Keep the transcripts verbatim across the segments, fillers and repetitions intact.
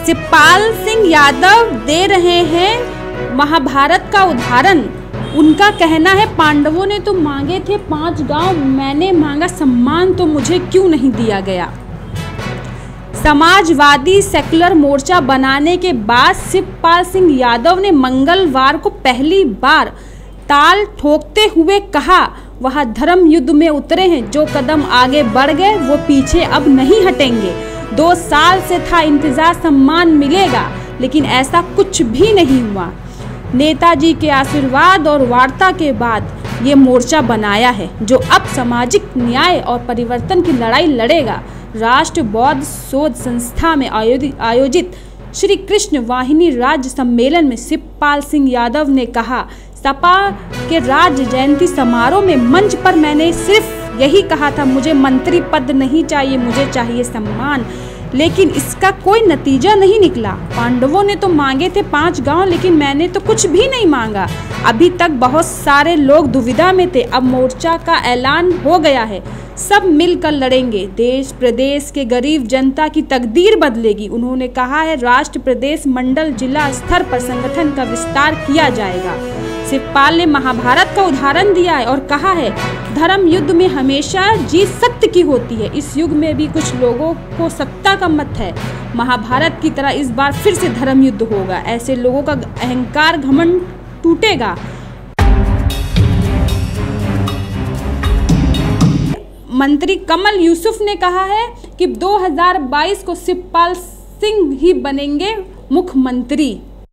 शिवपाल सिंह यादव दे रहे हैं महाभारत का उदाहरण। उनका कहना है, पांडवों ने तो मांगे थे पांच गांव, मैंने मांगा सम्मान, तो मुझे क्यों नहीं दिया गया। समाजवादी सेकुलर मोर्चा बनाने के बाद शिवपाल सिंह यादव ने मंगलवार को पहली बार ताल ठोकते हुए कहा, वह धर्म युद्ध में उतरे हैं, जो कदम आगे बढ़ गए वो पीछे अब नहीं हटेंगे। दो साल से था इंतजार सम्मान मिलेगा, लेकिन ऐसा कुछ भी नहीं हुआ। नेताजी के आशीर्वाद और वार्ता के बाद ये मोर्चा बनाया है, जो अब सामाजिक न्याय और परिवर्तन की लड़ाई लड़ेगा। राष्ट्र बौद्ध शोध संस्था में आयोजित श्री कृष्ण वाहिनी राज्य सम्मेलन में शिवपाल सिंह यादव ने कहा, सपा के राज्य जयंती समारोह में मंच पर मैंने सिर्फ यही कहा था, मुझे मंत्री पद नहीं चाहिए, मुझे चाहिए सम्मान, लेकिन इसका कोई नतीजा नहीं निकला। पांडवों ने तो मांगे थे पांच गांव, लेकिन मैंने तो कुछ भी नहीं मांगा। अभी तक बहुत सारे लोग दुविधा में थे, अब मोर्चा का ऐलान हो गया है, सब मिलकर लड़ेंगे, देश प्रदेश के गरीब जनता की तकदीर बदलेगी। उन्होंने कहा है, राष्ट्र प्रदेश मंडल जिला स्तर पर संगठन का विस्तार किया जाएगा। शिवपाल ने महाभारत का उदाहरण दिया है और कहा है, धर्म युद्ध में हमेशा जीत सत्य की होती है। इस युग में भी कुछ लोगों को सत्ता का मत है। महाभारत की तरह इस बार फिर से धर्म युद्ध होगा, ऐसे लोगों का अहंकार घमंड टूटेगा। मंत्री कमल यूसुफ ने कहा है कि दो हज़ार बाईस को शिवपाल सिंह ही बनेंगे मुख्यमंत्री।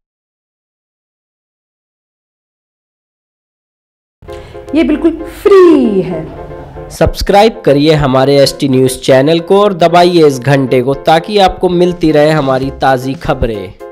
ये बिल्कुल फ्री है। सब्सक्राइब करिए हमारे एस टी न्यूज़ चैनल को और दबाइए इस घंटे को, ताकि आपको मिलती रहे हमारी ताज़ी खबरें।